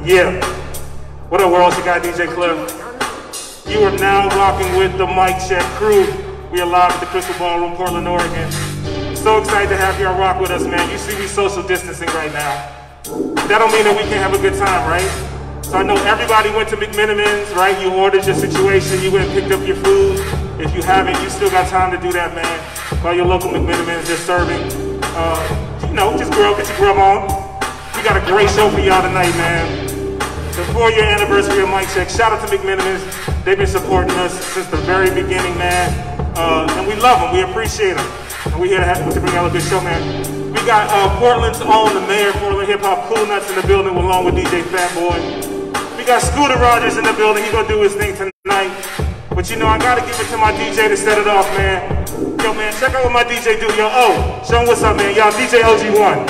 Yeah. What up, world? It's your guy, DJ Cliff. You are now rocking with the Mic Check crew. We are live at the Crystal Ballroom, Portland, Oregon. So excited to have y'all rock with us, man. You see we social distancing right now. That don't mean that we can't have a good time, right? So I know everybody went to McMenamins, right? You ordered your situation, you went and picked up your food. If you haven't, you still got time to do that, man. Call your local McMenamins, they're serving. You know, just grill, get your grub on. We got a great show for y'all tonight, man. The 4-year anniversary of Mic Check. Shout out to McMenamins. They've been supporting us since the very beginning, man. And we love them, we appreciate them. And we're here to bring y'all a good show, man. We got Portland's own, the mayor of Portland, hip-hop, Cool Nutz in the building, along with DJ Fatboy. We got Scooter Rogers in the building. He's gonna do his thing tonight. But you know, I gotta give it to my DJ to set it off, man. Yo, man, check out what my DJ do. Yo, oh, show him what's up, man. Y'all, DJ OG1.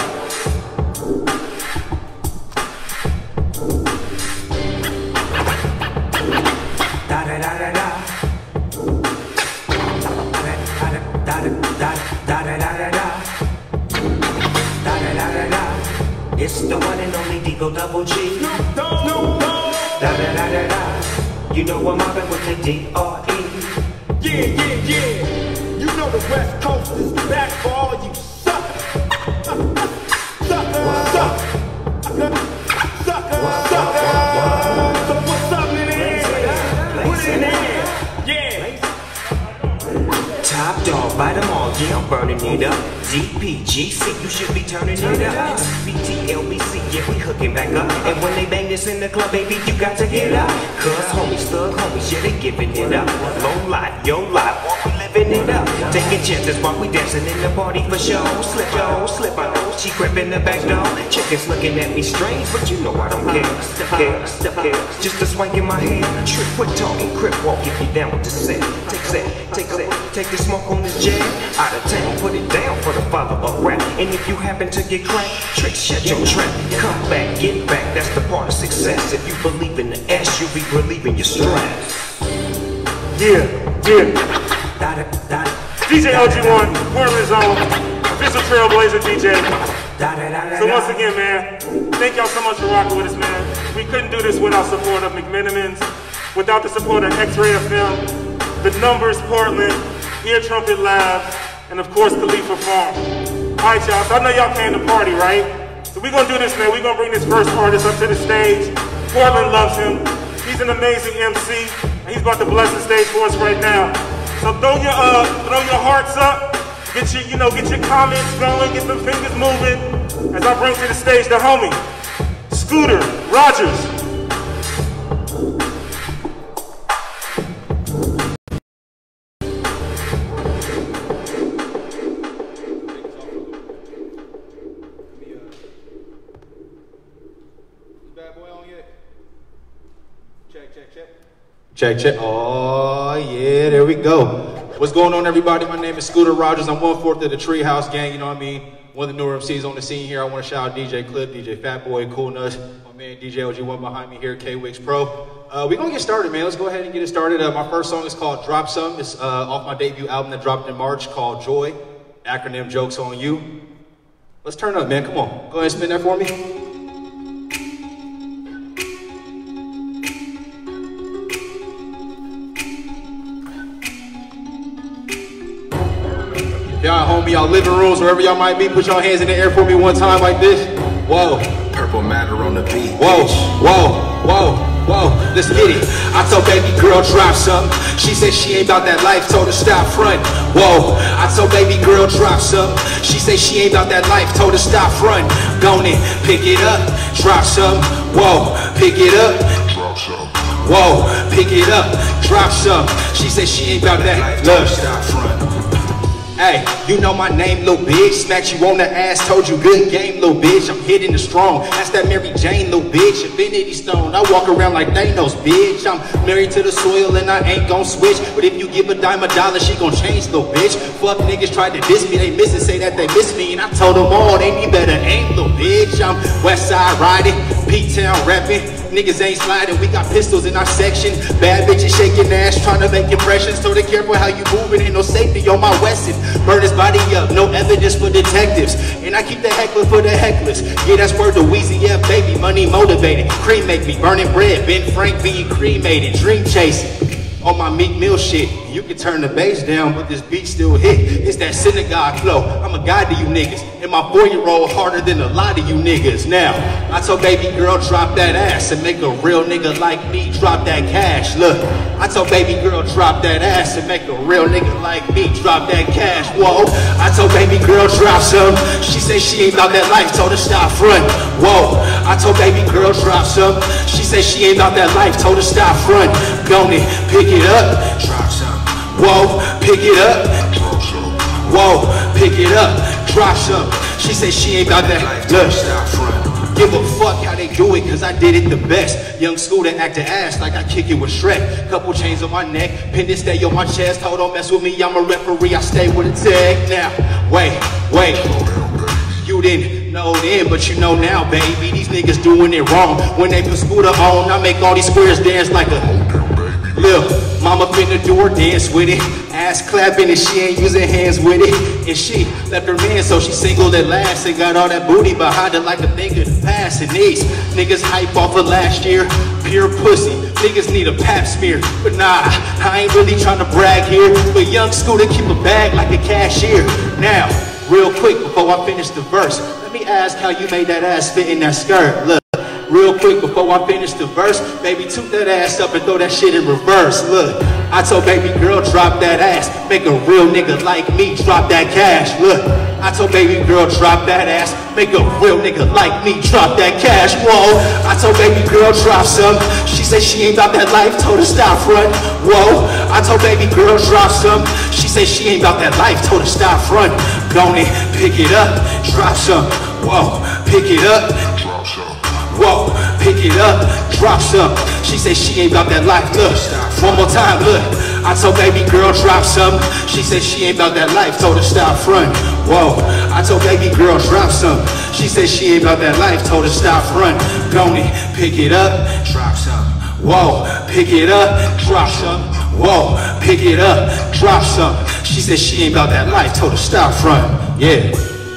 It's the one and only Digo Double G. Da-da-da-da-da. You know I'm mobbing with the D-R-E. Yeah, yeah, yeah. You know the West Coast is back for all you suckers. Suckers. Suckers. So what's up in there? Put it in there. Yeah. Top dog, bite them all, yeah, I'm burning it up. ZPGC, you should be turning it up. BTLBC, yeah, we hooking back up. And when they bang this in the club, baby, you got to get up. Cause homies, thug homies, yeah, they giving it up. Low life, yo life, while we living it up. Taking chances while we dancing in the party for show. Slip, yo, slip, I know she creeping the back door. Chickens looking at me strange, but you know I don't care. Step care, step care, just a swank in my hand. Trick, quit talking, crip walk if you down with the set. Take the smoke on this jam. Out of town, put it down for the father of rap. And if you happen to get cracked, trick, shut your trap. Come back, get back, that's the part of success. If you believe in the S, you'll be relieving your stress. Yeah. DJ OG1, Portland's own, official trailblazer DJ. So once again, man, thank y'all so much for rocking with us, man. We couldn't do this without support of McMenamins, without the support of X-Ray FM, The Numbers Portland, Ear Trumpet Lab, and of course, Khalifa Farm. All right, y'all, so I know y'all came to party, right? So we're gonna do this, man. We're gonna bring this first artist up to the stage. Portland loves him. He's an amazing MC, and he's about to bless the stage for us right now. So throw your hearts up, get your comments going, get the fingers moving, as I bring to the stage the homie, Scooter Rogers. Check. Oh, yeah, there we go. What's going on, everybody? My name is Scooter Rogers. I'm 1/4 of the Treehouse Gang, you know what I mean? One of the newer MCs on the scene here. I want to shout out DJ Clip, DJ Fatboy, Cool Nutz, my man DJ OG1 behind me here, KLYPH Pro. We're going to get started, man. Let's go ahead and get it started. My first song is called Drop Some. It's off my debut album that dropped in March called Joy. Acronym Jokes on You. Let's turn up, man. Come on. Go ahead and spin that for me. Y'all home, y'all living rooms, wherever y'all might be, put your hands in the air for me one time like this. Whoa. Purple matter on the beat. Whoa, let's get it. I told baby girl drop something. She said she ain't about that life, told her stop front. Whoa, I told baby girl drop something. She said she ain't about that life, told her stop front. Go on, pick it up, drop something. Whoa, pick it up. Whoa, pick it up, drop something. She said she ain't about that life, stop front. Hey, you know my name, little bitch. Smacked you on the ass, told you good game, little bitch. I'm hitting it strong. That's that Mary Jane, little bitch. Infinity Stone. I walk around like Thanos, bitch. I'm married to the soil and I ain't gon' switch. But if you give a dime a dollar, she gon' change, little bitch. Fuck niggas tried to diss me, they miss it, say that they miss me. And I told them all they need better aim, little bitch. I'm West Side riding, P-Town rapping. Niggas ain't sliding, we got pistols in our section. Bad bitches shaking ass, trying to make impressions. So they careful how you moving, ain't no safety on my Westin. Burn his body up, no evidence for detectives. And I keep the heckler for the hecklers. Yeah, that's word to Weezy, yeah, baby. Money motivated, cremate me, burning bread. Ben Frank being cremated, dream chasing. On my Meek Mill shit, you can turn the bass down, but this beat still hit. It's that synagogue flow. I'm a god to you niggas, and my 4-year-old harder than a lot of you niggas. Now, I told baby girl drop that ass and make a real nigga like me drop that cash. Look, I told baby girl drop that ass and make a real nigga like me drop that cash. Whoa, I told baby girl drop some. She said she ain't about that life, told her stop front. Whoa, I told baby girl drop some. She said she ain't about that life, told her stop front. Gone it, pick it up, drop some. Whoa, pick it up. Whoa, pick it up, drop some. She said she ain't about that life. Look, give a fuck how they do it, cause I did it the best. Young Scooter acting ass like I kick it with Shrek. Couple chains on my neck, pendant stay on my chest. Hold on, mess with me, I'm a referee, I stay with a tag. Now, wait. You didn't know then, but you know now, baby. These niggas doing it wrong. When they put Scooter on, I make all these squares dance like a Lil, mama finna do her dance with it. Ass clapping and she ain't using hands with it. And she left her man, so she single at last and got all that booty behind her like a thing of the past. And these niggas hype off of last year, pure pussy. Niggas need a pap smear, but nah, I ain't really trying to brag here. But young Scooter keep a bag like a cashier. Now, real quick before I finish the verse, let me ask how you made that ass fit in that skirt. Look. Real quick before I finish the verse, baby, toot that ass up and throw that shit in reverse. Look, I told baby girl drop that ass, make a real nigga like me drop that cash. Look, I told baby girl drop that ass, make a real nigga like me drop that cash. Whoa, I told baby girl drop some. She said she ain't about that life, told her stop front. Whoa, I told baby girl drop some. She said she ain't about that life, told her stop front. Gone it, pick it up, drop some. Whoa, pick it up. Whoa, pick it up, drop some. She said she ain't about that life. Look, one more time, look. I told baby girl drop some. She said she ain't about that life, told her stop front. Whoa, I told baby girl drop some. She said she ain't about that life, told her stop front. Gone it, pick it up, drop some. Whoa, pick it up, drop some. Whoa, pick it up, drop some. She said she ain't about that life, told her stop front. Yeah.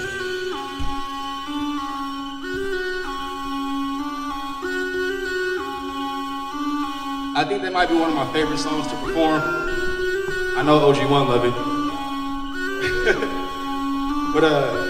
I think that might be one of my favorite songs to perform. I know OG1 love it. But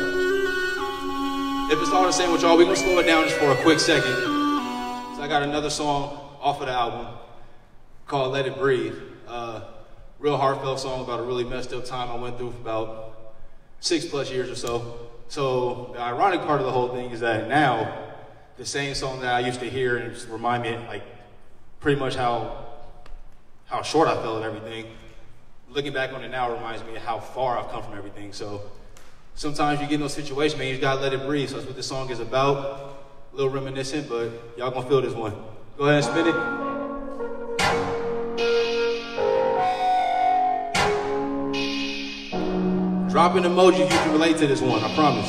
if it's all the same with y'all, we're gonna slow it down just for a quick second. So I got another song off of the album called Let It Breathe. Real heartfelt song about a really messed up time I went through for about 6+ years or so. So the ironic part of the whole thing is that now, the same song that I used to hear and just remind me like pretty much how short I felt of everything. Looking back on it now reminds me of how far I've come from everything. So sometimes you get in those situations, man, you just gotta let it breathe. So that's what this song is about. A little reminiscent, but y'all gonna feel this one. Go ahead and spin it. Drop an emoji if you can relate to this one, I promise.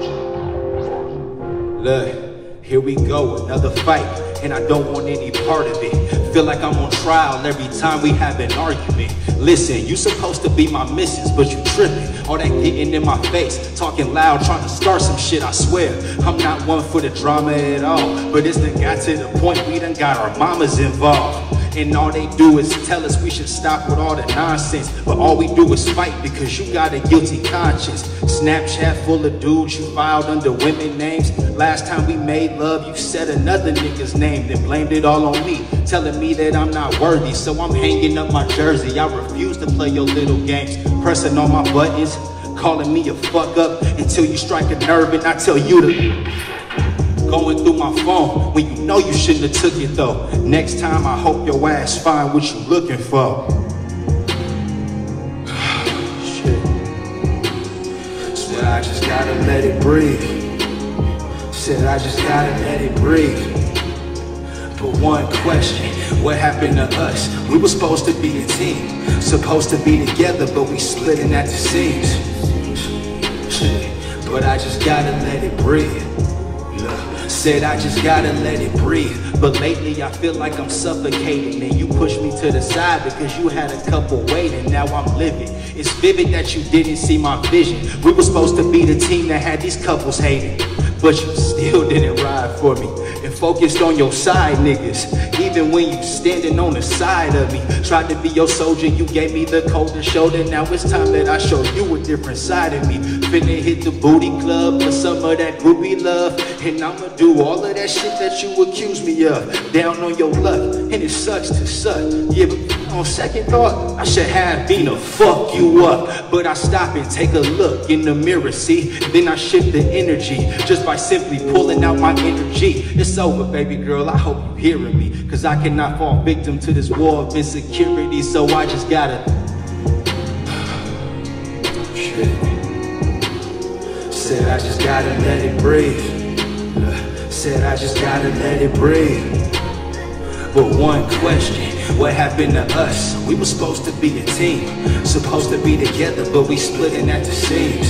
Look, here we go, another fight, and I don't want any part of it. Feel like I'm on trial every time we have an argument. Listen, you supposed to be my missus, but you tripping. All that getting in my face, talking loud, trying to start some shit, I swear. I'm not one for the drama at all, but it's done got to the point we done got our mamas involved. And all they do is tell us we should stop with all the nonsense. But all we do is fight because you got a guilty conscience. Snapchat full of dudes you filed under women names. Last time we made love, you said another nigga's name, then blamed it all on me, telling me that I'm not worthy. So I'm hanging up my jersey. I refuse to play your little games, pressing on my buttons, calling me a fuck up until you strike a nerve and I tell you to... Going through my phone when you know you shouldn't have took it though. Next time I hope your ass find what you looking for. Shit. Said I just gotta let it breathe. Said I just gotta let it breathe. But one question, what happened to us? We were supposed to be a team, supposed to be together, but we splitting at the seams. Shit. But I just gotta let it breathe. Said I just gotta let it breathe. But lately I feel like I'm suffocating. And you pushed me to the side because you had a couple waiting. Now I'm living. It's vivid that you didn't see my vision. We were supposed to be the team that had these couples hating. But you still didn't ride for me. And focused on your side niggas. Even when you standing on the side of me. Tried to be your soldier, you gave me the colder shoulder. Now it's time that I show you a different side of me. Finna hit the booty club for some of that groupie love. And I'ma do all of that shit that you accuse me of. Down on your luck, and it sucks to suck. Yeah, but on second thought, I should have been to fuck you up. But I stop and take a look in the mirror, see? Then I shift the energy just by simply pulling out my energy. It's over, baby girl, I hope you hearing me. Cause I cannot fall victim to this war of insecurity. So I just gotta Said I just gotta let it breathe. Said I just gotta let it breathe. But one question, what happened to us? We were supposed to be a team, supposed to be together, but we splitting at the seams.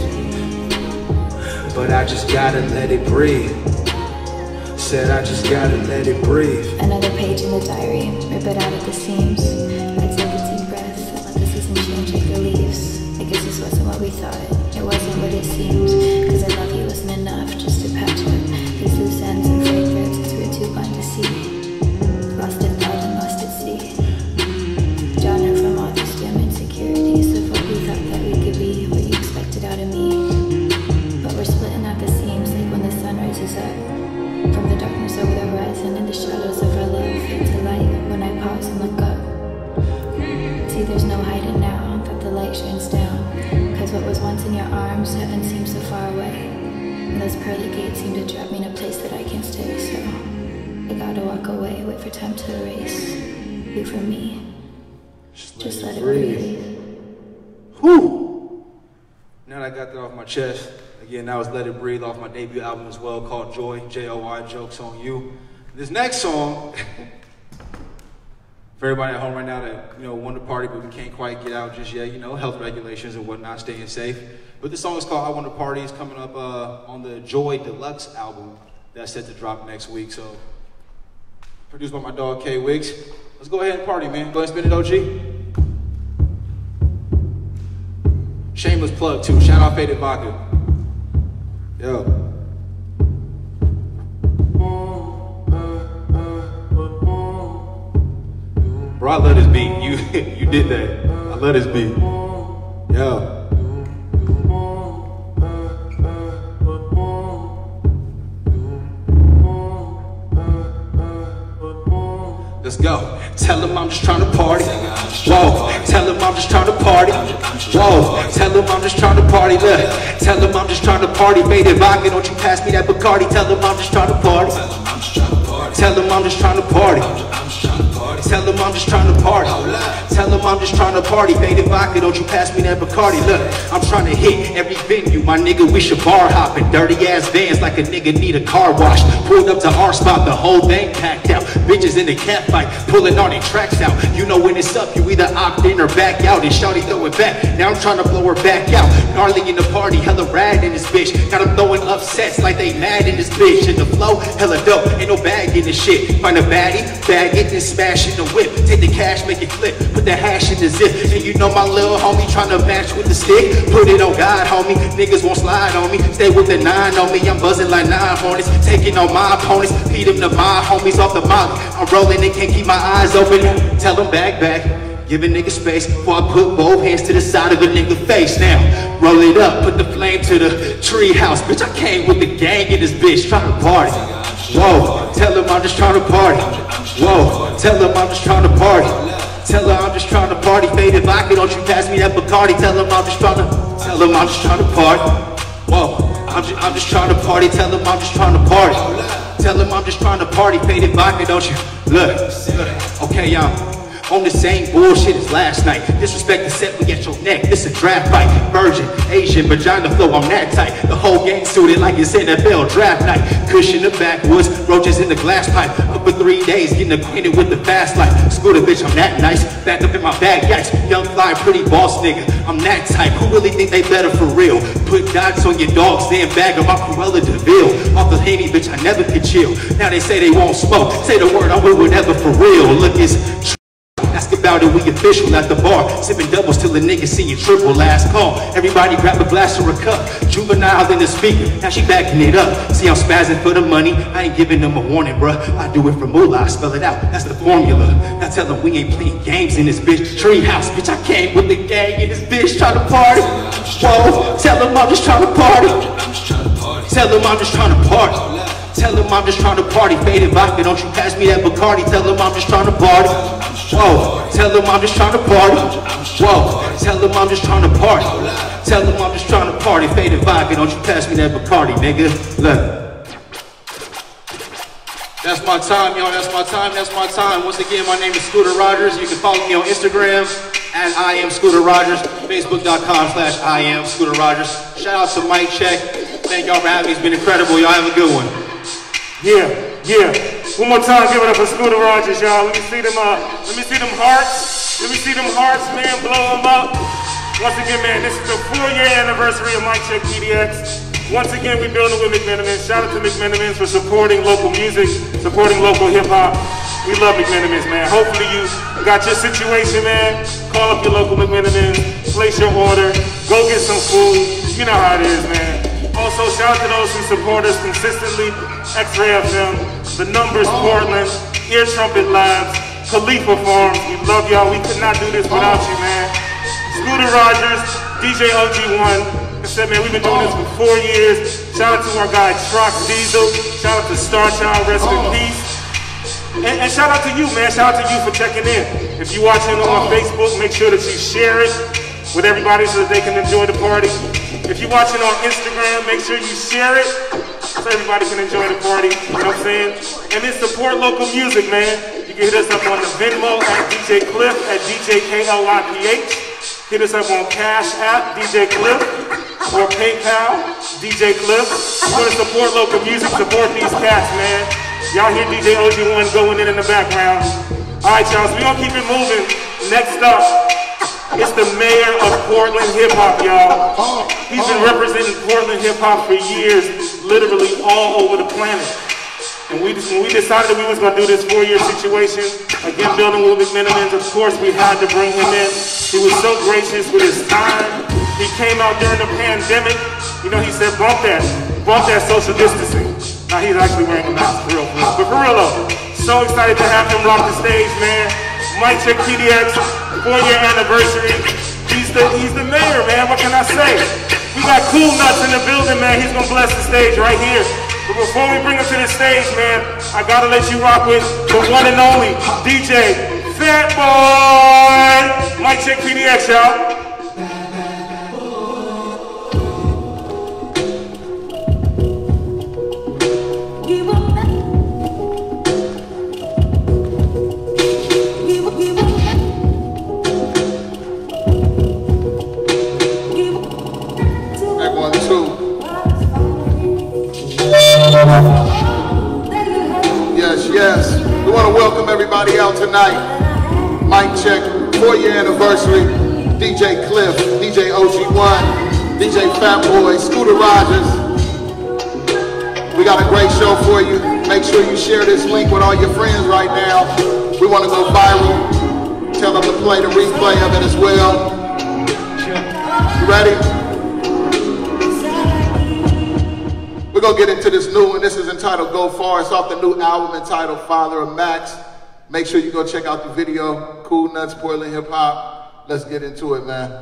But I just gotta let it breathe. Said I just gotta let it breathe. Another page in the diary, rip it out at the seams. I take a deep breath, I let the season change like the leaves. I guess this wasn't what we thought, it wasn't what it seemed. Cause I love you wasn't enough just to patch up these loose ends and frayed threads cause we were too blind to see. Lost in thought and lost at sea. Drowning from all these dim insecurities of what we thought that we could be, what you expected out of me. But we're splitting at the seams like when the sun rises up. From the darkness over the horizon and the shadows of our love fade to light when I pause and look up. See, there's no hiding now that the light shines down. Cause what was once in your arms, heaven seems so far away. And those pearly gates seem to trap me in a place that I can't stay, so I gotta walk away, wait for time to erase you from me. Just let it breathe. Whew! Now that I got that off my chest, again, that was Let It Breathe off my debut album as well, called Joy, J-O-Y, Jokes on You. This next song, for everybody at home right now that, want to party but we can't quite get out just yet, health regulations and whatnot, staying safe. But this song is called I Want to Party. It's coming up on the Joy Deluxe album that's set to drop next week. So, produced by my dog K Wiggs. Let's go ahead and party, man. Go ahead and spin it, OG. Shameless plug too. Shout out Faded Vodka. Yo. Bro, I love this beat. You did that. I love this beat. Yo. Let's go. Tell him I'm just trying to party. Whoa. Tell him I'm just trying to party. Whoa. Tell him I'm just trying to party. Look. Tell him I'm just trying to party. Faded vodka, don't you pass me that Bacardi. Tell him I'm just trying to party. Tell him I'm just trying to party. Tell him I'm just trying to party. Tell him I'm just trying to party. Faded vodka, don't you pass me that Bacardi. Look, I'm trying to hit every venue. My nigga, we should bar hopping. Dirty ass vans like a nigga need a car wash. Pulled up to our spot, the whole thing packed out. Bitches in the cat fight, pulling all their tracks out. You know when it's up, you either opt in or back out. And shawty throw it back, now I'm trying to blow her back out. Gnarly in the party, hella rad in this bitch. Got them throwing upsets like they mad in this bitch. In the flow, hella dope, ain't no bag in this shit. Find a baddie, bag it, then smash in the whip. Take the cash, make it flip, put the hash in the zip. And you know my little homie trying to match with the stick. Put it on God, homie, niggas won't slide on me. Stay with the 9 on me, I'm buzzing like 9 hornets. Taking on my opponents, feed them to my homies off the molly. I'm rolling and can't keep my eyes open. Tell them back. Give a nigga space before I put both hands to the side of a nigga face. Now, roll it up, put the flame to the tree house. Bitch, I came with the gang in this bitch, trying to party. Whoa, tell him I'm just trying to party. Whoa, tell him I'm just trying to party. Tell her I'm just trying to party. Faded vodka, don't you pass me that Bacardi. Tell him I'm just trying to party. Whoa, I'm just trying to party. Tell him I'm just trying to party. Tell him I'm just trying to party. Faded vodka, don't you? Look. Okay, y'all. On the same bullshit as last night. Disrespect the set, we at your neck. This a draft fight. Virgin, Asian, vagina flow, I'm that tight. The whole gang suited like it's NFL draft night. Cushion the backwoods, roaches in the glass pipe. Up for 3 days, getting acquainted with the fast life. Screw the bitch, I'm that nice. Back up in my bag, yikes. Young fly, pretty boss nigga. I'm that type. Who really think they better for real? Put dots on your dogs, then bag them. I'm Cruella DeVille. Off the Haney, bitch, I never could chill. Now they say they won't smoke. Say the word, I will whatever for real. Look, it's ask about it, we official at the bar. Sipping doubles till the nigga see you triple. Last call. Everybody grab a glass or a cup. Juvenile in the speaker. Now she backing it up. See, I'm spazzing for the money. I ain't giving them a warning, bruh. I do it for moolah. I spell it out. That's the formula. Now tell them we ain't playing games in this bitch. Treehouse, bitch. I came with the gang in this bitch trying to party. Whoa. Tell them I'm just trying to party. Tell them I'm just trying to party. Tell them I'm just trying to party. Faded vodka, don't you pass me that Bacardi. Tell them I'm just trying to party. Whoa, tell them I'm just trying to party. Whoa, tell them I'm just trying to party. Tell them I'm just trying to party. Faded vodka, don't you pass me that Bacardi, nigga. Look. That's my time, y'all. That's my time. That's my time. Once again, my name is Scooter Rogers. You can follow me on Instagram at I am Scooter Rogers. Facebook.com/I am Scooter Rogers. Shout out to Mike Check. Thank y'all for having me. It's been incredible. Y'all have a good one. Yeah. One more time, give it up for Scooter Rogers, y'all. Let me see them hearts. Let me see them hearts, man. Blow them up. Once again, man, this is the 4-year anniversary of Mike Check PDX. Once again, we're building with McMenamins. Shout out to McMenamins for supporting local music, supporting local hip hop. We love McMenamins, man. Hopefully you got your situation, man. Call up your local McMenamins, place your order, go get some food. You know how it is, man. Also, shout out to those who support us consistently. X-Ray FM, The Numbers Portland, Ear Trumpet Labs, Khalifa Farms. We love y'all. We could not do this without you, man. Scooter Rogers, DJ OG1. I said, man, we've been doing this for 4 years. Shout out to our guy, Trox Diesel. Shout out to Star Child, rest in peace. And shout out to you, man. Shout out to you for checking in. If you're watching on Facebook, make sure that you share it with everybody so that they can enjoy the party. If you're watching on Instagram, make sure you share it so everybody can enjoy the party. You know what I'm saying? And then support local music, man. You can hit us up on the Venmo at DJ Cliff at DJ KLYPH. Hit us up on Cash App, DJ Cliff, or PayPal, DJ Cliff. You want to support local music, support these cats, man. Y'all hear DJ OG1 going in the background. All right, y'all, so we're going to keep it moving. Next up, it's the mayor of Portland hip-hop, y'all. He's been representing Portland hip-hop for years, literally all over the planet. And when we decided that we was gonna do this 4-year situation, again, building with McMenamins, of course we had to bring him in. He was so gracious with his time. He came out during the pandemic. You know, he said, bump that social distancing. Now he's actually wearing a mask, for real. But for real though, so excited to have him rock the stage, man. Mike Check PDX, 4-year anniversary. He's the mayor, man. What can I say? We got Cool Nutz in the building, man. He's gonna bless the stage right here. But before we bring him to the stage, man, I gotta let you rock with the one and only DJ Fatboy. Mike Check PDX, y'all. Yes. We want to welcome everybody out tonight. Mike Check, 4-year anniversary. DJ Cliff, DJ OG1, DJ Fatboy, Scooter Rogers. We got a great show for you. Make sure you share this link with all your friends right now. We want to go viral. Tell them to play the replay of it as well. You ready? We're going to get into this new one. This is entitled Go Far. It's off the new album entitled Father of Max. Make sure you go check out the video. Cool Nutz, Portland Hip Hop. Let's get into it, man.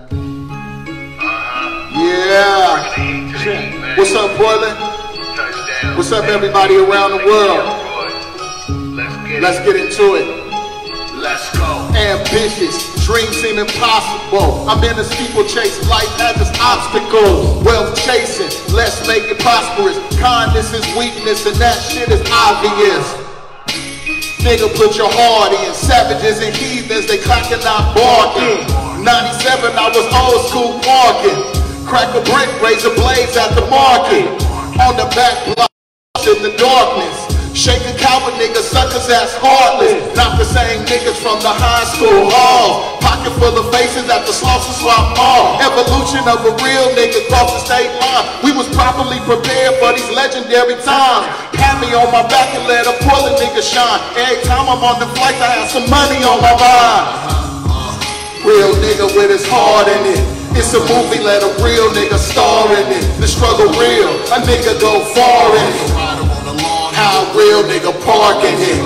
Yeah. What's up, Portland? What's up, everybody around the world? Let's get into it. Let's go. Ambitious, dreams seem impossible. I'm in a steeplechase, life has its obstacles. Wealth chasing, let's make it prosperous. Kindness is weakness, and that shit is obvious. Nigga, put your heart in. Savages and heathens, they clacking out barking. 97, I was old school parking. Crack a brick, razor blades at the market. On the back block in the darkness. Shake a coward nigga, suckers ass heartless. Not the same niggas from the high school halls. full of faces at the Slauson Swap Mall. Evolution of a real nigga cross the state line. We was properly prepared for these legendary times. Pat me on my back and let a Portland nigga shine. Every time I'm on the flights, I have some money on my mind. Real nigga with his heart in it. It's a movie, let a real nigga star in it. The struggle real, a nigga go far in it. How a real nigga park in it.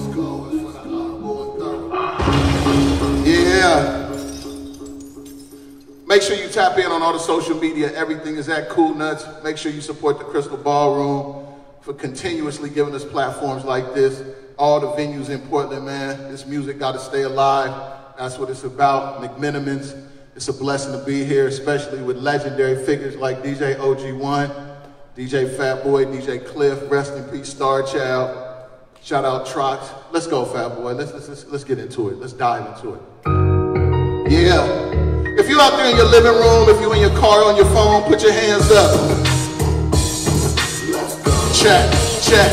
Yeah. Make sure you tap in on all the social media. Everything is at Cool Nutz. Make sure you support the Crystal Ballroom for continuously giving us platforms like this. All the venues in Portland, man. This music got to stay alive. That's what it's about. McMenamins, it's a blessing to be here, especially with legendary figures like DJ OG1, DJ Fatboy, DJ Cliff, rest in peace, Star Child. Shout out Trox. Let's go, Fatboy. Let's get into it. Let's dive into it. Yeah. If you're out there in your living room, if you're in your car, on your phone, put your hands up. Check, check.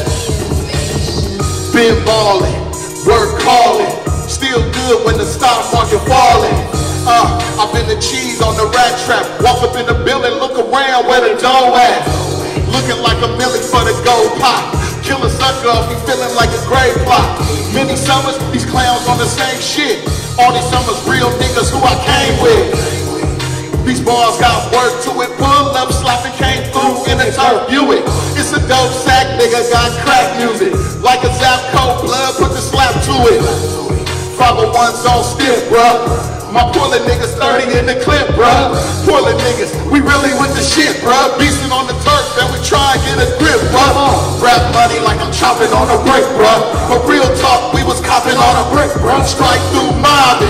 Been ballin', work callin'. Still good when the stock market falling. I've been the cheese on the rat trap. Walk up in the building, look around where the dough at. Looking like a million for the gold pot. Kill a sucker off, he feeling like a grave plot. Many summers, these clowns on the same shit. All these summers, real niggas who I came with. These bars got work to it. Pull up, slapping, came through in a turf Buick. It's a dope sack, nigga, got crack music. Like a zap cold blood, put the slap to it. 501's on stiff, bruh. My Portland niggas 30 in the clip, bruh. Portland niggas, we really with the shit, bruh. Beastin' on the turf, then we try and get a grip, bruh. Rap money like I'm chopping on a brick, bruh. For real talk, we was copping on a brick, bruh. Strike through mobbing.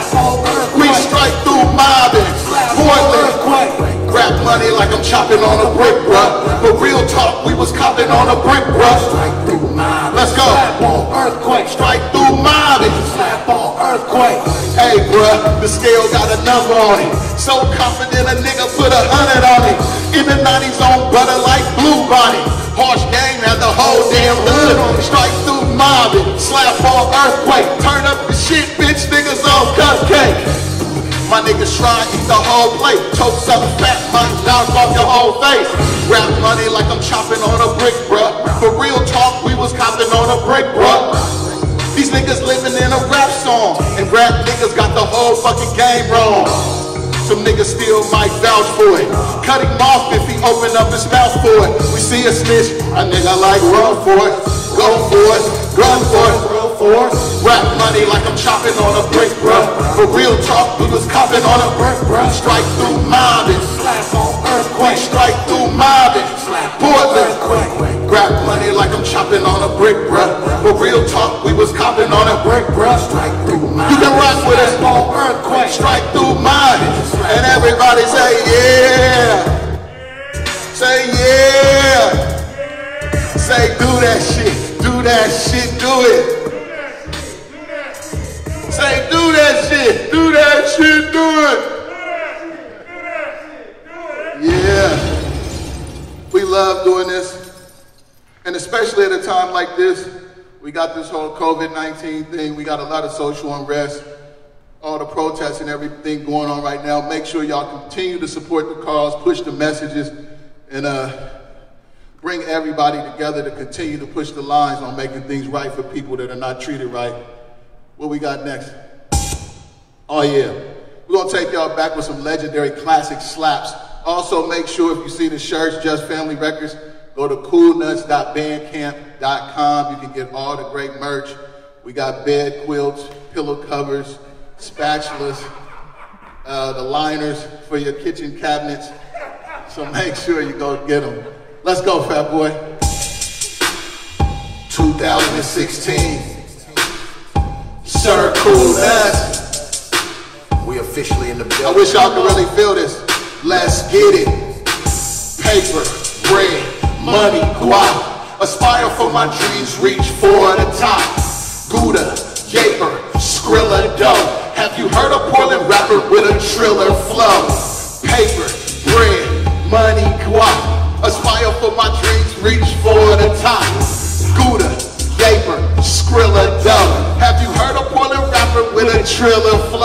We strike through mobbing. Portland. Rap money like I'm chopping on a brick, bruh. For real talk, we was copping on a brick, bruh. Let's go. Earthquake. Strike through mobbing. Slap on earthquake. Hey, bruh, the scale got a number on it. So confident a nigga put 100 on it. In the 90s on butter like Blue Bonnet. Harsh game had the whole damn hood. Strike through mobbing. Slap on earthquake. Turn up the shit, bitch, niggas on cupcake. My niggas try and eat the whole plate. Choke something fat, money knock off your whole face. Rap money like I'm chopping on a brick, bruh. For real talk, we was copping on a brick, bruh. These niggas living in a rap song, and rap niggas got the whole fucking game wrong. Some niggas still might vouch for it. Cut him off if he open up his mouth for it. We see a snitch, a nigga like run for it. Go for it, run for it, run for it. Rap money like I'm chopping on a brick, bruh. For real talk, we was copping on a brick, bruh. Strike through mobbing. Slap on earthquake. Strike through mobbing. Portland. Rap money like I'm chopping on a brick, bruh. For real talk, we was copping on a brick, bruh. Strike through mobbing. You can rock with us on earthquake. Strike through mobbing. And everybody say yeah. Say yeah. Say do that shit. Do that shit. Do it. Say do that shit. Do that shit. Do it. Yeah. We love doing this. And especially at a time like this, we got this whole COVID-19 thing. We got a lot of social unrest, all the protests and everything going on right now. Make sure y'all continue to support the cause, push the messages, and bring everybody together to continue to push the lines on making things right for people that are not treated right. What we got next? Oh yeah, we're gonna take y'all back with some legendary classic slaps. Also make sure if you see the shirts, Just Family Records, go to coolnuts.bandcamp.com. You can get all the great merch. We got bed quilts, pillow covers, spatulas, the liners for your kitchen cabinets. So make sure you go get them. Let's go, Fatboy. 2016. Sir Cool Nutz. We officially in the building. I wish y'all could really feel this. Let's get it. Paper, bread, money, guap. Aspire for my dreams, reach for the top. Gouda, Yaper, Skrilla dough. Have you heard a Portland rapper with a triller flow? Paper, bread, money, guap. Aspire for my dreams, reach for the top. Gouda, Yaper, Skrilla dough. Have you heard a Portland rapper with a triller flow?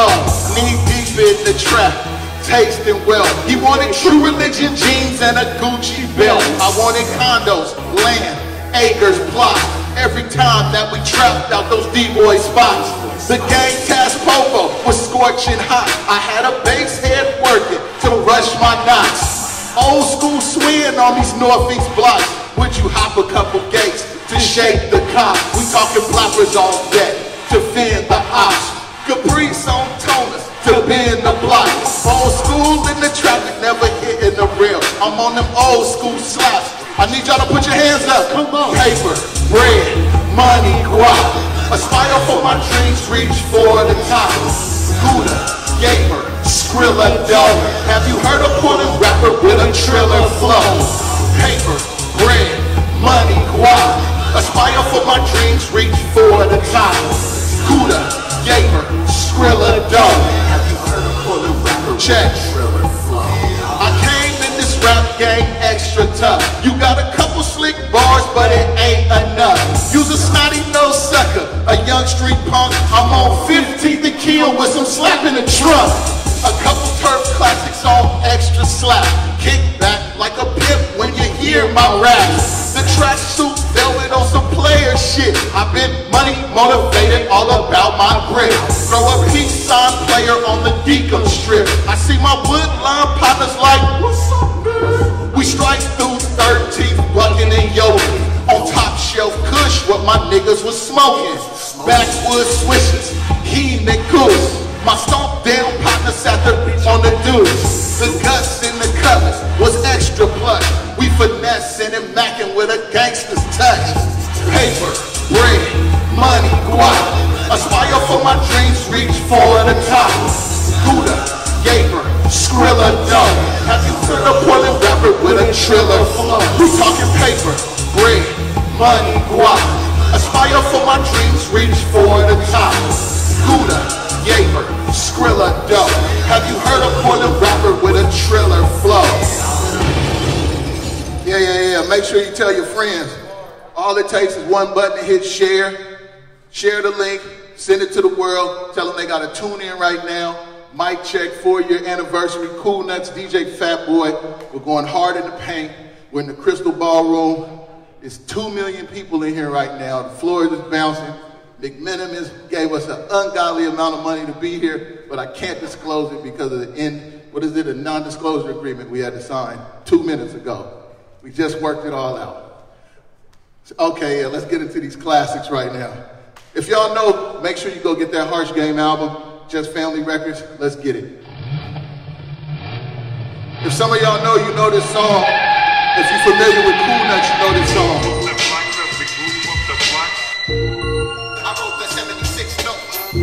dog, knee deep in the trap, tasting well. He wanted True Religion jeans and a Gucci belt. I wanted condos, land, acres, plots. Every time that we trapped out those D-boy spots, the gang task popo was scorching hot. I had a bass head working to rush my knots. Old school swing on these northeast blocks. Would you hop a couple gates to shake the cops? We talking bloppers all day to fend the ops. Caprice on toners to bend the block. Old school in the traffic, never hitting the rail. I'm on them old school slaps. I need y'all to put your hands up. Come on. Paper, bread, money, guap. Aspire for my dreams, reach for the top. Gouda, gamer, Skrilla, dog. Have you heard a pulling rapper with a triller flow? Paper, bread, money, guap. Aspire for my dreams, reach for the top. Gouda, gamer, Skrilla, dog. Have you heard a pulling rapper with a triller flow? I came in this rap game extra tough. You got a couple slick bars, but it ain't enough. You's a snotty nose sucker, a young street punk. I'm on 15th and Kill with some slap in the trunk. A couple turf classics on extra slap. Kick back like a pimp when you hear my raps. The tracksuit velvet on some player shit. I've been money motivated, all about my grip. Throw a peace sign player on the Deacon strip. I see my woodline partners like, what's up, man? We strike through 13th, bucking and yoking. On top shelf kush, what my niggas was smoking. Backwoods swishes, he and goose. My stomp down partner sat there on the deuce. The guts in the covers was extra plush. We finessing and macking with a gangster's touch. Paper, bread, money, guap. Aspire for my dreams, reach for the top. Gouda, gamer, Skrilla, dog. Have you heard a pulling rapper with a triller flow? We talking paper, bread, money, guap. Aspire for my dreams, reach for the top. Gouda, gamer, Skrilla, dog. Have you heard a pulling rapper with a triller flow? Yeah. Make sure you tell your friends. All it takes is one button to hit share. Share the link, send it to the world. Tell them they got to tune in right now. Mic check, 4-year anniversary. Cool Nutz, DJ Fatboy. We're going hard in the paint. We're in the Crystal Ballroom. There's 2 million people in here right now. The floor is bouncing. McMenamins gave us an ungodly amount of money to be here, but I can't disclose it because of a non-disclosure agreement we had to sign 2 minutes ago. We just worked it all out. Okay, let's get into these classics right now. If y'all know, make sure you go get that Harsh Game album, Just Family Records. Let's get it. If some of y'all know, you know this song. If you're familiar with Cool Nutz, you know this song. I wrote the 76 Nova.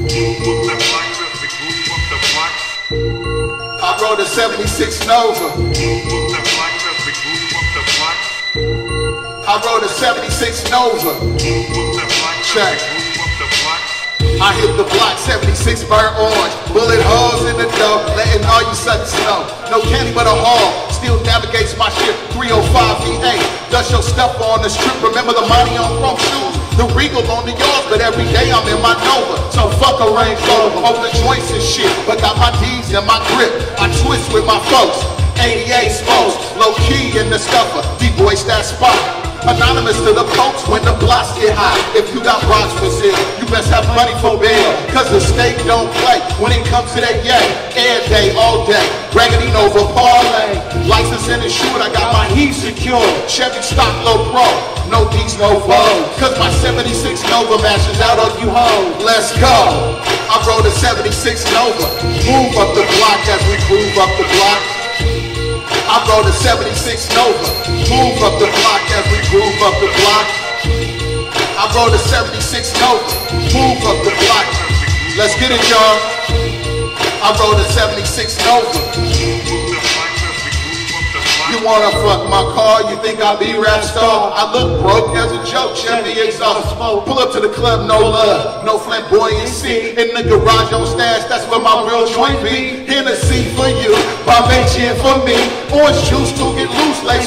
I wrote a 76 Nova. I wrote a 76 Nova. Check. I hit the block, 76 burnt orange. Bullet holes in the dough, letting all you suckers know. No candy but a hall, still navigates my ship. 305 V8, dust your stuff on the strip. Remember the money on chrome shoes, the Regal on the yards, but every day I'm in my Nova. So fuck a Range Rover, over the joints and shit, but got my D's in my grip. I twist with my folks, 88 spokes, low key in the stuffer, D-boy that spot. Anonymous to the folks when the blocks get hot. If you got rocks for sale, you best have money for bail. Cause the state don't play when it comes to that yay. Air day, all day, Raggedy Nova parlay. License in the shoot, I got my heat secured. Chevy stock low pro, no D's, no Vogue. Cause my 76 Nova matches out on you hoes. Let's go. I rode a 76 Nova. Move up the block as we move up the block. I rode a 76 Nova. Move up the block as we move up the block. I rode a 76 Nova. Move up the block. Let's get it, y'all. I rode a 76 Nova. You wanna fuck my car? You think I'll be rap star? I look broke as a joke, Chevy exhaust smoke. Pull up to the club, no love, no flamboyancy. In the garage on stash, that's where my real joint be. Hennessy for you, Parmesan for me. Orange juice to get loose, lace me proud.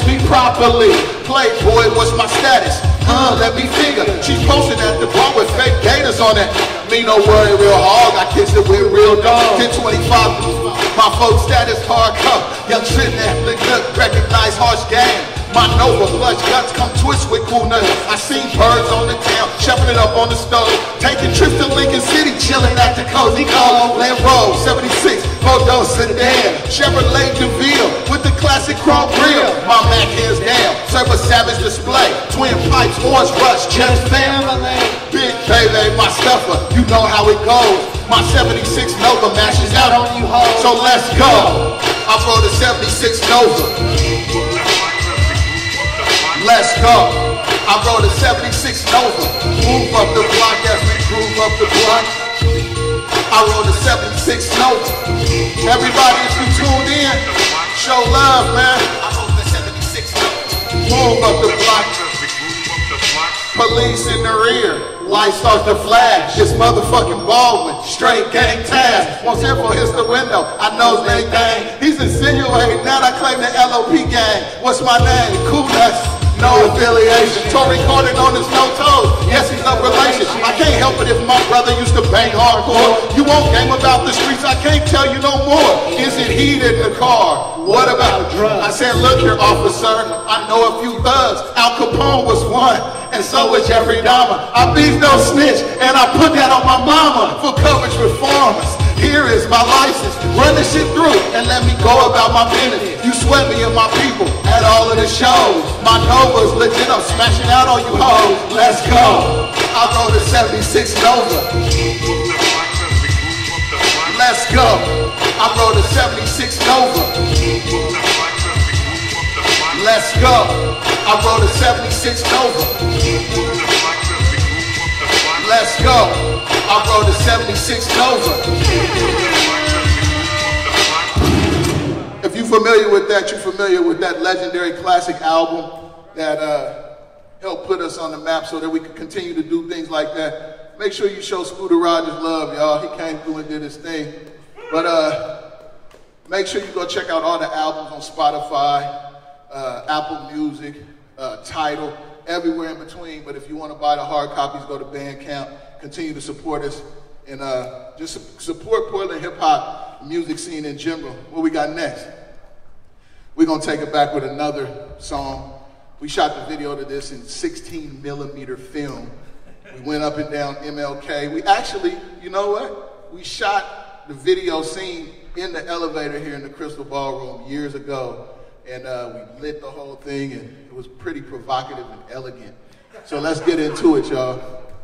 properly. Playboy, what's my status? Let me figure. She posted at the bar with fake gators on it. Me no worry, real hog. I kissed it with real dog. 1025. My folks status hard cup. Young shit that look, recognize harsh game. My Nova flush guts come twist with coolness. I seen birds on the town, shoving it up on the stove. Taking trips to Lincoln City, chilling at the Cozy Cove. Land Road, 76, Bordeaux sedan. Chevrolet DeVille with the classic chrome grill. My Mac hands down, serve a savage display. Twin pipes, orange rush, just family. Big baby, my stuffer, you know how it goes. My 76 Nova mashes out on you hoes. So let's go. I rode a 76 Nova. Let's go. I rode a 76 Nova. Move up the block as we groove up the block. I rode a 76 Nova. Everybody, if you tuned in, show love, man. I rode the 76 Nova. Move up the block. Police in the rear. Light starts to flash. It's motherfucking Baldwin. Straight gang task. Once info hits the window, I know they gang. He's insinuating that I claim the LOP gang. What's my name? Cool Nutz. No affiliation. Tory recorded on his no toes. Yes, he's of relation. I can't help it if my brother used to bang hardcore. You won't game about the streets, I can't tell you no more. Is it heat in the car? What about drugs? I said, look here, officer, I know a few thugs. Al Capone was one, and so was Jeffrey Dahmer. I beat no snitch, and I put that on my mama for coverage reformers. Here is my license, run this shit through and let me go about my business. You sweat me and my people at all of the shows. My Nova's legit, I'm smashing out on you hoes. Let's go. I rode a 76 Nova. Let's go. I rode a 76 Nova. Let's go. I rode a 76 Nova. Let's go. I rode a 76 Nova. If you're familiar with that, you're familiar with that legendary classic album that helped put us on the map so that we could continue to do things like that. Make sure you show Scooter Rogers love, y'all. He came through and did his thing. But make sure you go check out all the albums on Spotify, Apple Music, Tidal, everywhere in between. But if you want to buy the hard copies, go to Bandcamp. Continue to support us and just support Portland hip-hop music scene in general. What we got next? We're going to take it back with another song. We shot the video to this in 16mm film. We went up and down MLK. We actually, you know what? We shot the video scene in the elevator here in the Crystal Ballroom years ago. And we lit the whole thing, and it was pretty provocative and elegant. So let's get into it, y'all.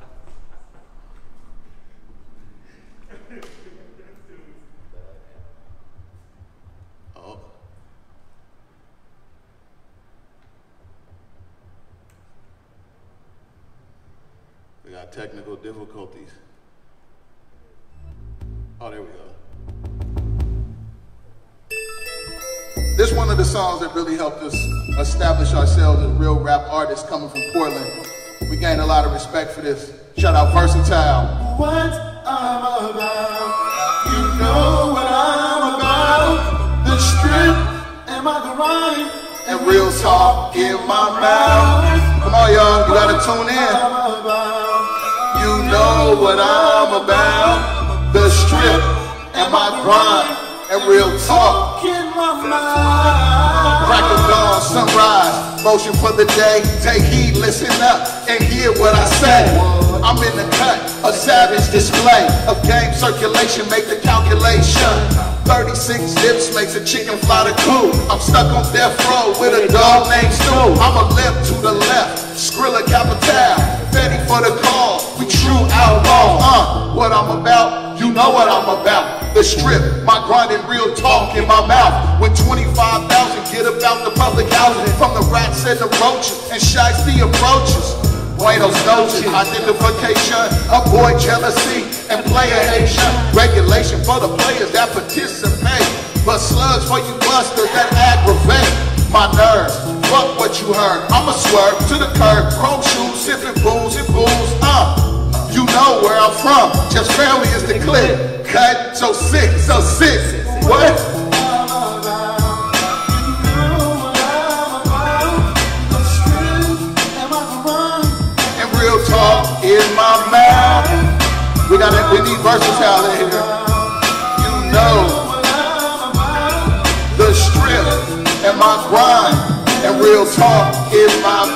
We got technical difficulties. Oh, there we go. This is one of the songs that really helped us establish ourselves as real rap artists coming from Portland. We gained a lot of respect for this. Shout out Versatile. What I'm about, you know what I'm about. The strip and my grind, and real talk in my mouth. Come on, y'all, you gotta tune in. You know what I'm about. The strip and my grind, and real talk in my mouth. Crack of dawn, sunrise, motion for the day. Take heed, listen up, and hear what I say. I'm in the cut, a savage display of game circulation, make the calculation. 36 zips makes a chicken fly to cool. I'm stuck on death row with a dog named Stu. I'm a left to the left, Skrilla Capital, ready for the call. We true outlaw. What I'm about, you know what I'm about. The strip, my grinding real talk in my mouth. With 25,000, get about the public housing. From the rats and the roaches and shiesty approaches. Buenos noches, identification, avoid jealousy and player hating. Regulation for the players that participate, but slugs for you busters that aggravate my nerves. Fuck what you heard, I'ma swerve to the curb. Chrome shoes, sipping booze and booze. You know where I'm from, just family is the clip. Cut, so sick, so sick. What? my grind, and real talk is my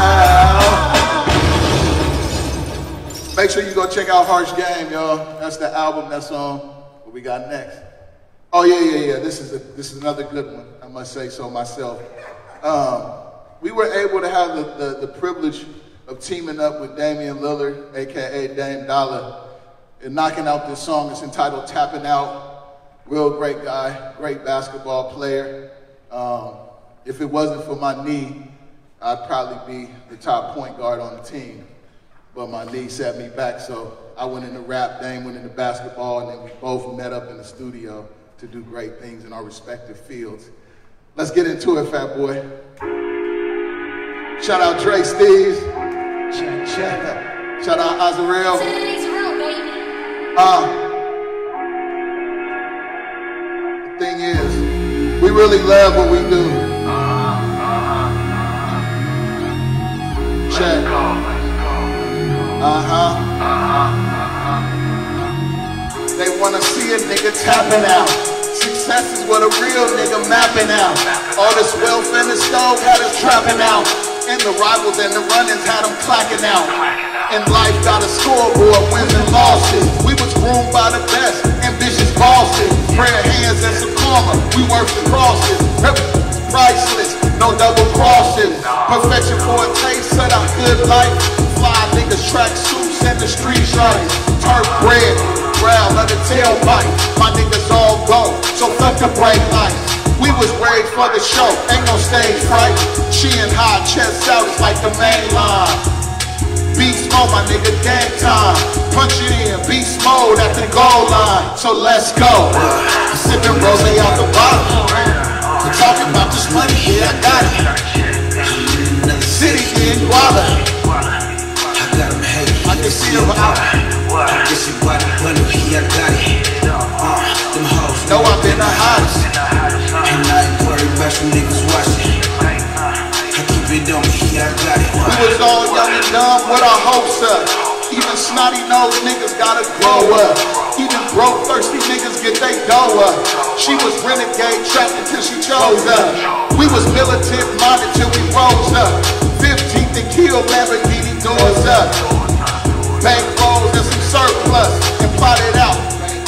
mouth. Make sure you go check out Harsh Game, y'all. That's the album that's on. What we got next? Oh yeah. This is another good one. I must say so myself. We were able to have the privilege of teaming up with Damian Lillard, aka Dame Dollar, and knocking out this song. It's entitled "Tapping Out." Real great guy, great basketball player. If it wasn't for my knee, I'd probably be the top point guard on the team. But my knee set me back, so I went into rap, Dame went into basketball, and then we both met up in the studio to do great things in our respective fields. Let's get into it, Fatboy. Shout out Dre Steves. Shout out Azarel. The thing is, we really love what we do. Check. They wanna see a nigga tapping out. Success is what a real nigga mapping out. All this wealth in the stove had us trapping out. And the rivals and the run-ins had them clacking out. And life got a scoreboard, wins and losses. We was groomed by the best, ambitious bosses. Prayer hands and some karma, we work the crosses. Priceless, no double crosses. Perfection for a taste of our good life. Fly niggas, track suits and the street lights. Turf bread, growl, let the tail bite. My niggas all go, so fuck the bright lights. We was raised for the show, ain't no stage fright. Chin high, chest out, it's like the main line. Beast mode, my nigga, gang time. Punch it in, beast mode at the goal line. So let's go. Sipping rose out the bottle. We're talking about this money, yeah, I got it. Another city in Guala. I got him hating, I can see him out. This is why the money, yeah, I got it. Them hoes know I've been the hottest. And I ain't worried about some niggas watching. I keep it on me, yeah, I got it. We was all young and dumb with our hopes up. Even snotty nosed niggas gotta grow up. Even broke thirsty niggas get they dough up. She was renegade trapped until she chose us. We was militant minded till we rose up. 15th and kill Lamborghini doors up. Bank rolls and some surplus and plotted out.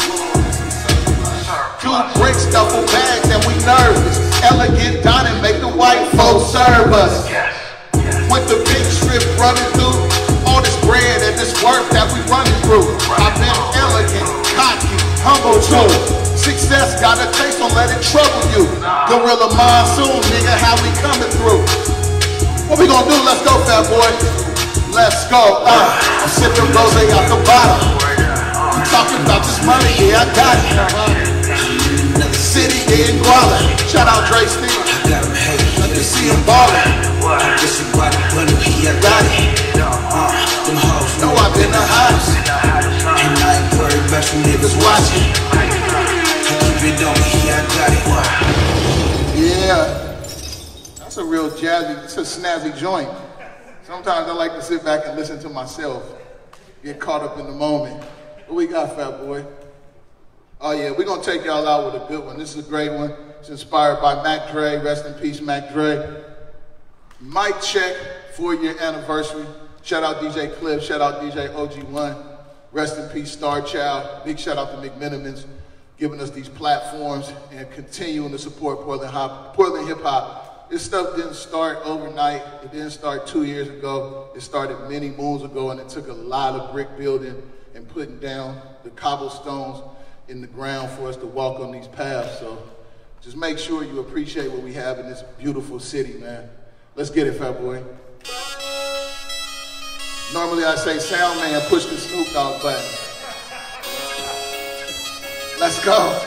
2 bricks, duffel bags, and we nervous. Elegant dining, make the white folks serve us. With the big strip running through, all this bread and this work that we running through. I've been elegant, cocky, humble too. Success got a taste, don't let it trouble you. Gorilla monsoon, nigga, how we coming through? What we gonna do? Let's go, Fatboy. Let's go. I'm sipping rose out the bottle. I'm talking about this money, yeah, I got it. Another city in Guala. Shout out Dre Steves. I got him hating, I can see him ballin'. This is why the money, yeah, I got it. Them hoes know I've been the hottest. And I ain't worried about some niggas watching. I keep it on me, yeah, I got it. Yeah, that's a real jazzy, it's a snazzy joint. Sometimes I like to sit back and listen to myself, get caught up in the moment. What we got, Fatboy? Oh yeah, we're gonna take y'all out with a good one. This is a great one. It's inspired by Mac Dre. Rest in peace, Mac Dre. Mic check, 4-year anniversary. Shout out DJ Cliff, shout out DJ OG1. Rest in peace, Star Child. Big shout out to McMenamins, giving us these platforms and continuing to support Portland hip hop. This stuff didn't start overnight. It didn't start 2 years ago. It started many moons ago, and it took a lot of brick building and putting down the cobblestones in the ground for us to walk on these paths. So just make sure you appreciate what we have in this beautiful city, man. Let's get it, Fatboy. Normally I say, sound man, push the Snoop Dogg button. Let's go.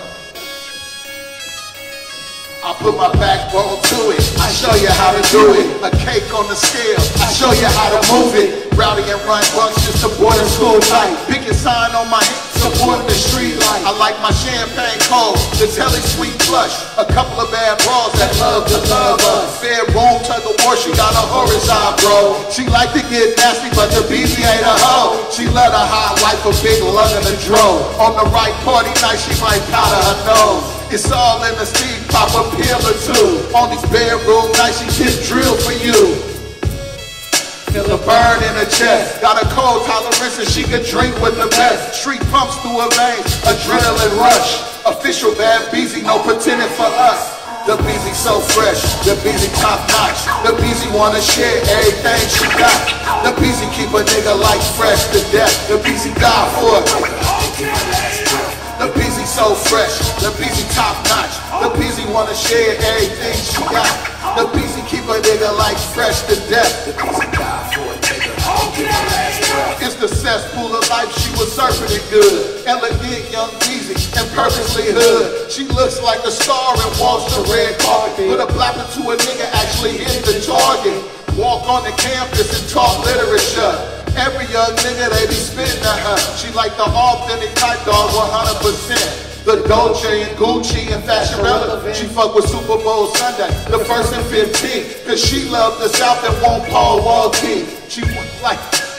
I put my backbone to it. I show you how to do it. A cake on the scale. I show you how to move it. Rowdy and run bunches to boarding school night. Pick a sign on my hip, support the street light. I like my champagne cold, the telly sweet plush. A couple of bad bras that love to love us. Fair room tug of war, she got a horizon, bro. She like to get nasty, but the BB ain't a hoe. She love the high life, a big lug in the drove. On the right party night, she might powder her nose. It's all in the steam, pop a pill or two. On these bedroom nights, she gets drilled for you. Feel a burn in her chest. Got a cold tolerance and she can drink with the best. Street pumps through her veins, adrenaline rush. Official bad BZ, no pretending for us. The BZ so fresh, the BZ top notch. The BZ wanna share everything she got. The BZ keep a nigga like fresh to death. The BZ die for it. The BZ so fresh, the BZ top notch. The BZ wanna share everything she got. The BZ keep a nigga like fresh to death. The BZ die for it, nigga. It's the cesspool of life, she was surfing it good. Elegant young BZ and purposely hood. She looks like a star and walks the red carpet. Put a blapper to a nigga, actually hit the target. Walk on the campus and talk literature. Every young nigga, they be spitting at her. She like the authentic type dog, 100%. The Dolce and Gucci and fashion relevant. She fuck with Super Bowl Sunday, the 1st and 15th. Cause she love the South and won't Paul Walkie. She like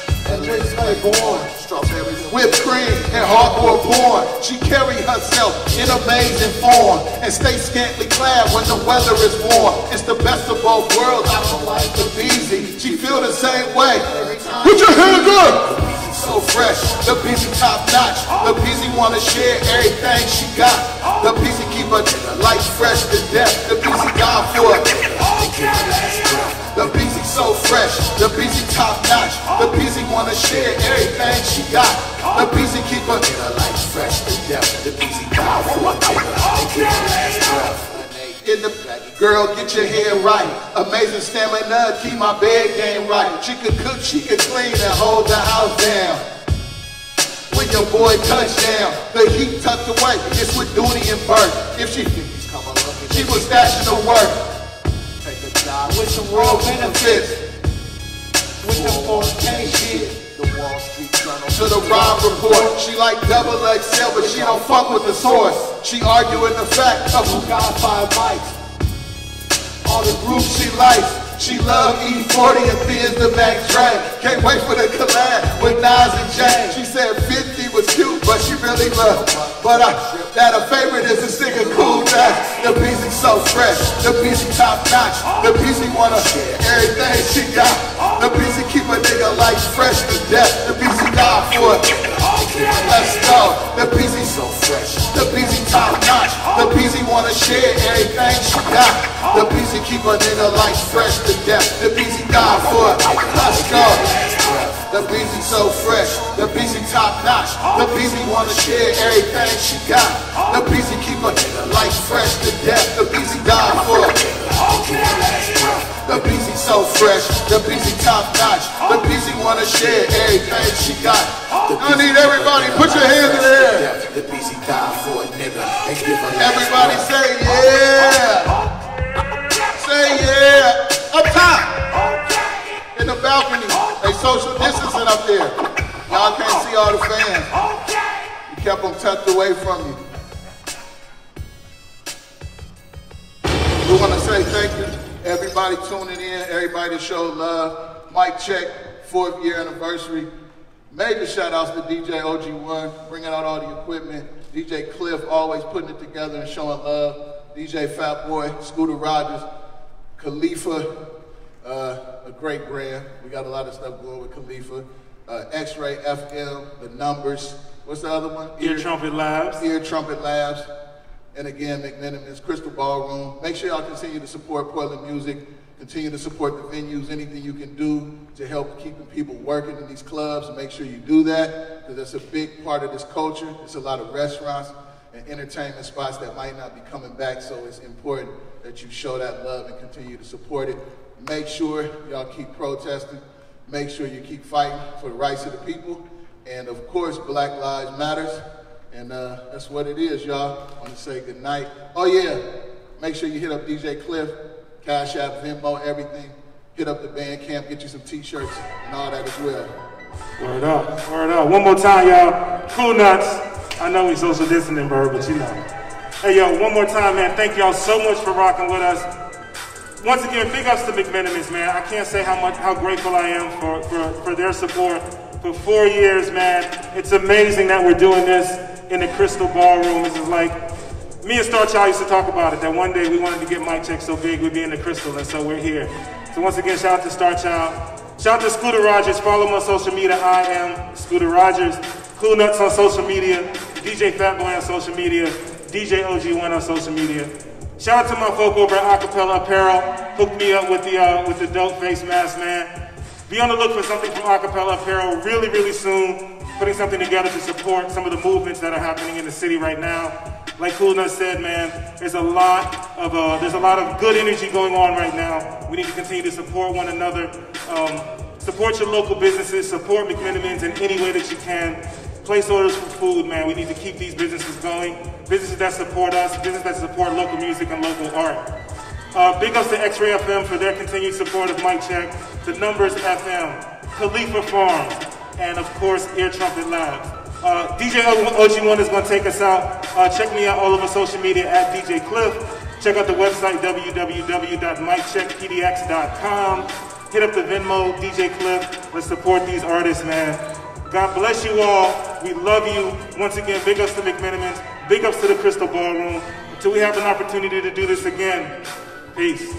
whipped cream and hardcore porn. She carry herself in amazing form and stay scantily clad when the weather is warm. It's the best of both worlds. I don't like the BZ. She feel the same way. Put your hands up. So fresh, the BZ top notch. The BZ wanna share everything she got. The BZ keep a nigga like fresh to death. The BZ die for it. The BZ so fresh, the BZ top notch. The BZ wanna share everything she got. The BZ keep a nigga like fresh to death. The BZ die for it. In the girl, get your hair right. Amazing stamina, keep my bed game right. She could cook, she could clean and hold the house down. When your boy touchdown, the heat tucked away. It's with Dooney and Burt. If she was stashing the work. Take a job with some real benefits. With the 4K shit. The Wall Street Journal to the Rob Report. She like double XL, but she don't fuck with the source. She arguing the fact of who got 5 mics. All the groups she likes. She love E40 and Biz the Mac Dre. Can't wait for the collab with Nas and Jay. She said 50 was cute, but she really loved. But that her favorite is a singer Cool Nutz. The BZ so fresh, the BZ top notch. The BZ wanna share everything she got. The BZ keep a nigga like fresh to death. The BZ die for it. Let's go. The BZ so fresh, the BZ top notch. The BZ wanna share everything she got. The BZ keep a nigga like fresh to death. The BZ die for it. Let's go. The BZ so fresh, the BZ top notch. The BZ wanna share everything she got. The BZ keep a nigga like fresh to death. The BZ die for it. The BZ so fresh, the BZ top notch. The BZ wanna share everything she got. I need everybody, put your hands in the air. The BZ die for it, nigga. Everybody say yeah. Say yeah. Up top. In the balcony. They social distancing up there. Y'all can't see all the fans. You kept them tucked away from you. We want to say thank you. Everybody tuning in, everybody that showed love. Mic check, 4th year anniversary. Major shout outs to DJ OG1, bringing out all the equipment. DJ Cliff always putting it together and showing love. DJ Fatboy, Scooter Rogers, Khalifa, a great brand. We got a lot of stuff going with Khalifa. X-Ray FM, The Numbers. What's the other one? Ear Trumpet Labs. Ear Trumpet Labs. And again, McMenamins Crystal Ballroom. Make sure y'all continue to support Portland music. Continue to support the venues. Anything you can do to help keeping people working in these clubs, make sure you do that, because that's a big part of this culture. There's a lot of restaurants and entertainment spots that might not be coming back, so it's important that you show that love and continue to support it. Make sure y'all keep protesting. Make sure you keep fighting for the rights of the people. And of course, Black Lives Matters. And that's what it is, y'all. I want to say good night. Oh yeah, make sure you hit up DJ Cliff, Cash App, Venmo, everything. Hit up the Bandcamp, get you some t-shirts and all that as well. Word up, word up. One more time, y'all. Cool Nutz. I know we social distancing, bro, but you know. Hey, yo, one more time, man. Thank y'all so much for rocking with us. Once again, big ups to McMenamins, man. I can't say how grateful I am for their support for 4 years, man. It's amazing that we're doing this in the Crystal Ballroom. This is like Me and Star Child used to talk about it, that one day we wanted to get Mic Check so big we'd be in the Crystal, and so we're here. So once again, shout out to Star Child. Shout out to Scooter Rogers. Follow him on social media. I am Scooter Rogers. Cool Nutz on social media. DJ Fatboy on social media. DJ OG1 on social media. Shout out to my folk over at Acapella Apparel. Hooked me up with the dope face mask, man. Be on the look for something from Acapella Apparel really, really soon. Putting something together to support some of the movements that are happening in the city right now. Like Cool Nutz said, man, there's a lot of good energy going on right now. We need to continue to support one another. Support your local businesses. Support McMenamins in any way that you can. Place orders for food, man. We need to keep these businesses going. Businesses that support us, businesses that support local music and local art. Big ups to X-Ray FM for their continued support of Mic Check, The Numbers FM, Khalifa Farms, and of course, Ear Trumpet Labs. DJ OG1 is going to take us out. Check me out all over social media at DJ Cliff. Check out the website, www.miccheckpdx.com. Hit up the Venmo, DJ Cliff. Let's support these artists, man. God bless you all. We love you. Once again, big ups to McMenamins. Big ups to the Crystal Ballroom. Until we have an opportunity to do this again. Peace.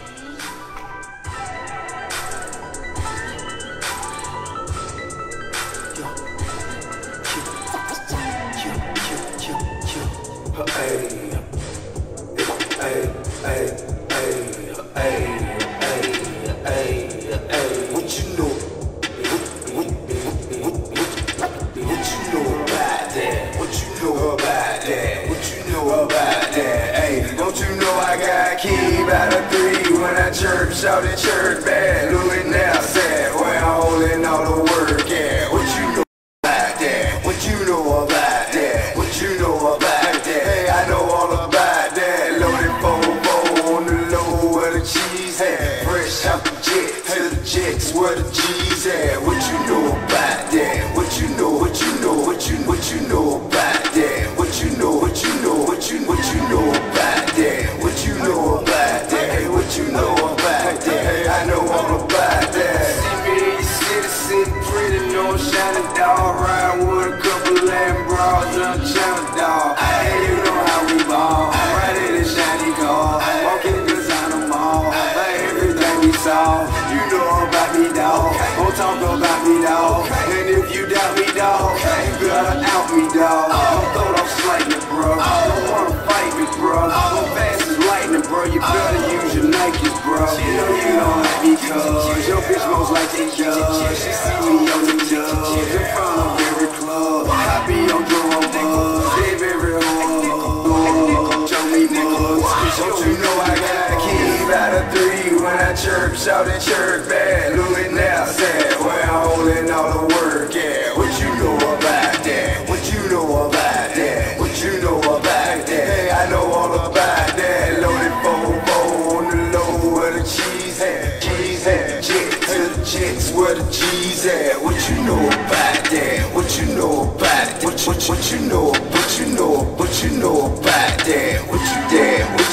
Shout at church, man, Louis now said, where I'm holding all the work, yeah. What you know about that? What you know about that? What you know about that? Hey, I know all about that. Loaded 4-4 on the low where the cheese at. Fresh out the jet to the jets where the G's at. What you know about that? What you know, what you know, what you know about that? What you know, what you know, what you know about that? What you know about that? Hey, what you know about that? Hey, I know all about that. See me in your city, sitting pretty, no shining dog. Riding with a couple Latin bras on China dog. Hey, you know how we ball. Right in the shiny car. Walking designer mall. Like everything we saw. You know about me, dog. Don't talk about me, dog. And if you doubt me, dog, you gotta out me, dog. Don't throw them slightly, bro. Don't wanna fight me, bro. I'm fast as lightning, bro. You better use your Nikes, bro. You know you don't like me, cuz your bitch most like to judge. She see me on the judge in front of every club. I be on drum buzz, save every hole. Show me mugs. Don't you know I got a key by the 3 when I chirp, shout at church, man. Louis now said, where I'm holding all the work, yeah. What you know about that? What you know about that? What you know about that? Hey, I know all about that. Loaded 4-4 on the low where the cheese at. Cheese at. Jet to the jets where the G's at. What you know about that? What you know about that? What you know? What you know? What you know about that? What you damn?